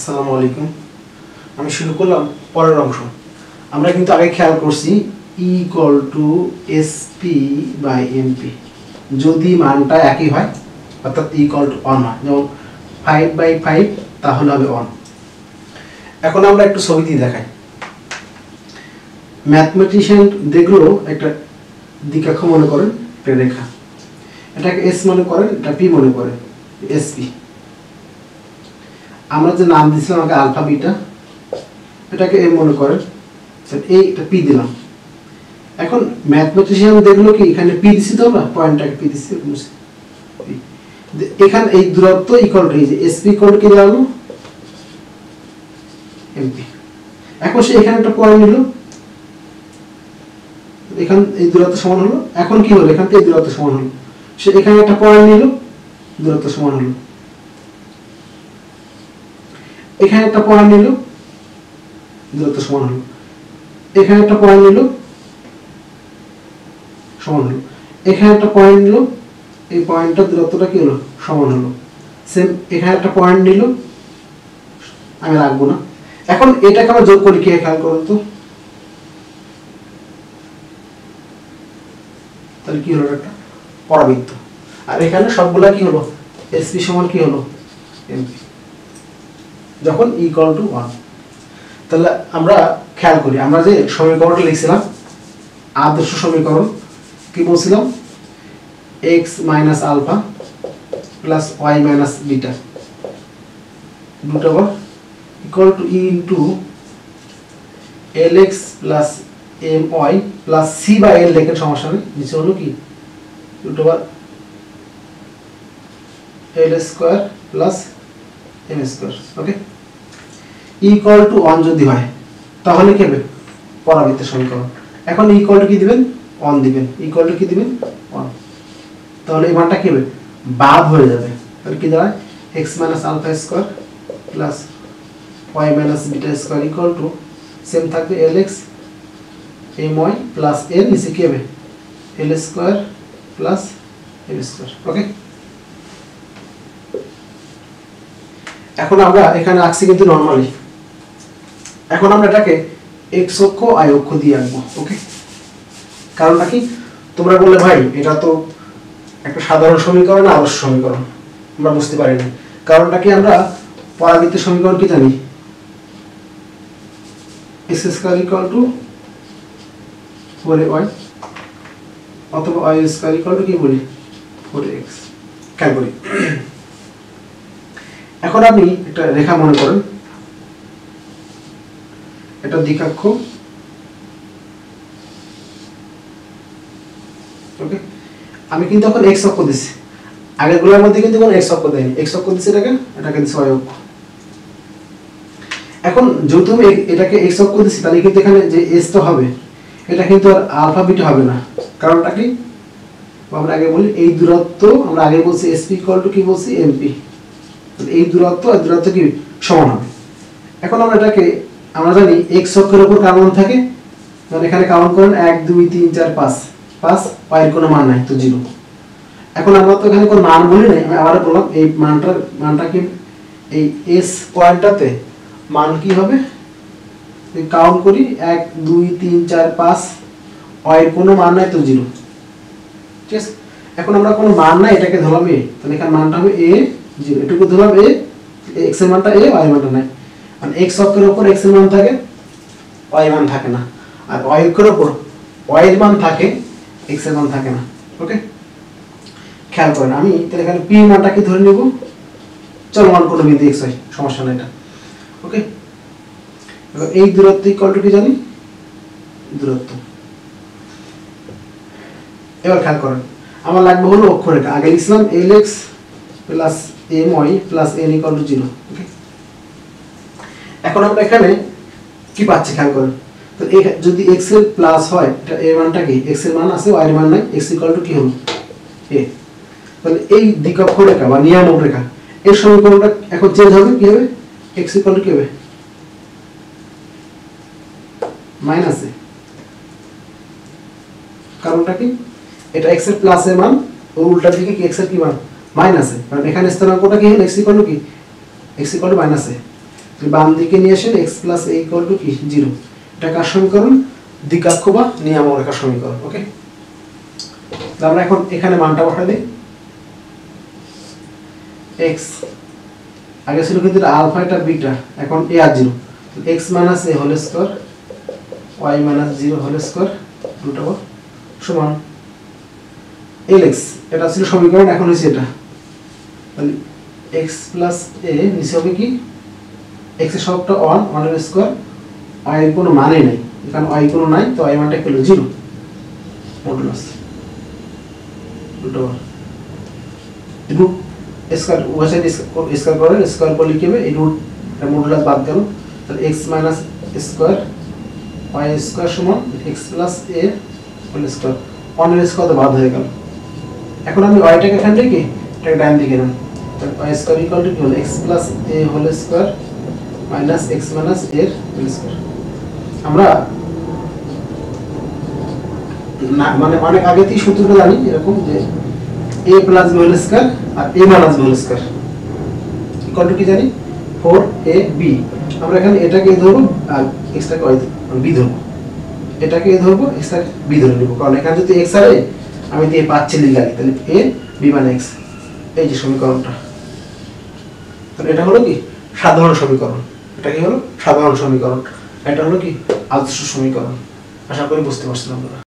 আসসালামু আলাইকুম। আমি শুরু করলাম পরের অংশ। আমরা কিন্তু আগে খেয়াল করছি E = SP বাই MP যদি মানটা একই হয় অর্থাৎ E = 1 হয়, যেমন 5/5 তাহলে হবে 1। এখন আমরা একটু ছবি দিয়ে দেখাই। ম্যাথমেটিশিয়ান দেখলো একটা দ্বিকক্ষ মনে করেন, একটা রেখা, এটাকে S মনে করেন, এটা P মনে করেন, SP। আমরা যে নাম দিয়েছিলাম আগে আলফা বিটা, এটাকে M মনে করেন, এটা P দিলাম। এখন ম্যাথমেটিশিয়ান দেখলো কি এখানে P দিছি, তো আমরা পয়েন্টটাকে P দিছি, এখানে এই দূরত্ব ইকুয়াল টু এই যে SP ইকুয়াল কি দাঁড়ালো MP। এখন সে এখানে একটা পয়েন্ট নিল, এখানে এই দূরত্ব সমান হলো। এখন কি হলো, এখান থেকে এই দূরত্ব সমান হলো। সে এখানে একটা পয়েন্ট নিল, দূরত্ব সমান হলো। এখানে একটা পয়েন্ট নিল, দূরত্ব সমান হলো। এখানে একটা পয়েন্ট নিল, সমান হলো। এখানে একটা পয়েন্ট নিল, এই পয়েন্টটার দূরত্বটা কি হলো, সমান হলো। সেম এখানে একটা পয়েন্ট নিল, আমি রাখবো না। এখন এটাকে আমরা যোগ করি, কে খেয়াল করুন তো, তাহলে কি হলো, একটা পরাবৃত্ত। আর এখানে সবগুলা কি হলো, SP সমান কি হলো MP যখন E = 1। তাহলে আমরা খেয়াল করি, আমরা যে সমীকরণটা লিখছিলাম আদর্শ সমীকরণ, কি বলছিলাম, x - alpha plus y - beta root over equal to E * lx plus my plus c by l লেখেন, সমস্যা নেই। নিচে হলো কি root over l square plus m square. Okay, E = 1 যদি হয় তাহলে কি হবে, পরাবৃত্তের সমীকরণ। এখন E = কি দিবেন, 1 দিবেন। E = কি দিবেন, 1। তাহলে এই মানটা কি হবে, বাদ হয়ে যাবে। তাহলে কি দাঁড়ায়, x - alpha square plus y - beta square equal to same থাকবে lx my প্লাস n, নিচে কি হবে l square plus m square. Okay, এখন আমরা এখানে আঁকছি কিন্তু নরমালি। এখন আমরা এটাকে x অক্ষ y অক্ষ দিয়ে আঁকবো। ওকে, কারণটা কি, তোমরা বললে ভাই এটা তো একটা সাধারণ সমীকরণ, আদর্শ সমীকরণ, আমরা বুঝতে পারি না। কারণটা কি, আমরা পরাবৃত্তের সমীকরণ কি জানি, x² = 4y অথবা y² কি বলি 4x। খেয়াল করি, এখন আপনি একটা রেখা মনে করেন, এটা দ্বিকক্ষ। ওকে, আমি কিন্তু এখন x অক্ষ দিছি, আগেরগুলোর মধ্যে কিন্তু কোনো x অক্ষ দেয়নি। x অক্ষ দিছি এটাকে দিছি y অক্ষ। এখন যেহেতু আমি এটাকে x অক্ষ দিছি, তাহলে কিন্তু এখানে যে s টা হবে এটা কিন্তু আর আলফা বিটা হবে না। কারণটা কি, আমরা আগে বলি এই দূরত্ব, আমরা আগে বলছি SP = কি বলছি MP, এই দূরত্ব আর দূরত্ব কি সমান হবে। এখন আমরা এটাকে আমরা জানি x অক্ষের উপর কার মান থাকে, মানে এখানে কাউন্ট করেন 1 2 3 4 5 5, y এর কোনো মান নাই, তো 0। এখন আমরা তো এখানে কোনো মান বলি নাই, আমি আবার বললাম এই মানটা কি, এই s পয়েন্টটাতে মান কি হবে, কাউন্ট করি 1 2 3 4 5, y এর কোনো মান নাই, তো 0। ঠিক আছে, এখন আমরা কোনো মান নাই, এটাকে ধরলাম a, তাহলে এখানে মানটা হবে a 0। এটুকু ধরলাম a, x এর মানটা a, y এর মানটা নাই। মানে x অক্ষের উপর x এর মান থাকে, y মান থাকে না। আর y অক্ষের উপর y এর মান থাকে, x এর মান থাকে না। ওকে, খেয়াল করেন, আমি তাহলে এখানে p মানটা কি ধরে নিব, চলমান কোনো বিন্দু x হয়, সমস্যা নাই এটা। ওকে, এবার এই দূরত্ব ইকুয়াল টু কি জানি, দূরত্ব। এবার খেয়াল করেন, আমার লাগবে হলো অক্ষরেখা। আগে লিখলাম lx plus my plus n = 0। Okay, এখন আমরা এখানে কি পাচ্ছি খেয়াল করেন, তো যদি x এর প্লাস হয়, এটা a মানটা কি, x এর মান আছে, y এর মান নাই, x = কি হলো a। তাহলে এই দ্বিকক্ষ রেখা বা নিয়ামক রেখা, এর সমীকরণটা এখন চেঞ্জ হবে, কি হবে, x = কি হবে মাইনাস a। কারণটা কি, এটা x এর প্লাস এর মান, ওর উল্টা দিকে কি x এর কি মান মাইনাস a, কারণ এখানে স্থানাঙ্কটা কি হলো, x = কি, x = -a। বাম দিকে নিয়ে আসেন x plus a equal to কি 0। এটা কার সমীকরণ? দ্বিঘাক্ষ বা নিয়ামক রেখার সমীকরণ। ওকে, আমরা এখন এখানে মানটা বসাই দিই। x আগে ছিল কিন্তু আলফা, এটা বিটা, এখন a আর 0, x minus a whole square y minus 0 whole square root over সমান lx। এটা ছিল সমীকরণ, এখন হচ্ছে এটা, তাহলে x প্লাস a নিচে হবে কি x এর সবটা 1, 1 এর স্কয়ার, y এর কোনো মানে নাই, এখানে y কোনো নাই, তো y মানটা হলো 0 modulus root over root square, ওই সাইড স্কয়ার করে স্কয়ার করে লিখবে, এই রুট এর মডুলাস বাদ গেল, তাহলে x minus square y square সমান x plus a whole square, 1 এর স্কয়ার তো বাদ হয়ে গেল। এখন আমি y টাকে এখান থেকে এটাকে ডান দিকে নেব, তাহলে y স্কয়ার ইকুয়াল টু কি হলো x plus a whole square minus x minus a এর হোল স্কয়ার। আমরা না মানে অনেক আগেতেই সূত্রটা জানি এরকম যে a plus b whole square আর a minus b whole square equal to কি জানি 4ab। আমরা এখানে এটাকে a ধরব আর x টাকে b ধরব, এটাকে a ধরব x টাকে b ধরে নেব, কারণ এখানে যদি x আর a আমি দিয়ে পাচ্ছি লিগালি, তাহলে a b মানে x, এই যে সমীকরণটা। তাহলে এটা হলো কি সাধারণ সমীকরণ, এটা কি হলো সাধারণ সমীকরণ, এটা হলো কি আদর্শ সমীকরণ। আশা করি বুঝতে পারছেন আপনারা।